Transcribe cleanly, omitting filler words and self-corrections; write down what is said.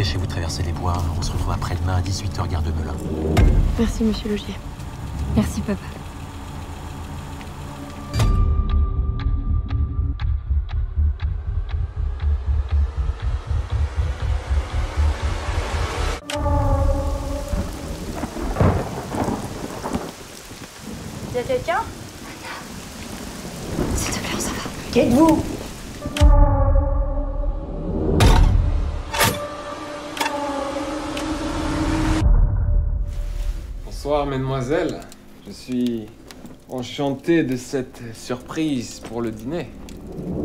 dépêchez-vous de traverser les bois. On se retrouve après-demain à 18h, gare de Melun. Merci, monsieur Logier. Merci, papa. Y'a quelqu'un? S'il te plaît, on s'en va. Qui êtes-vous? Bonsoir, mesdemoiselles. Je suis enchanté de cette surprise pour le dîner.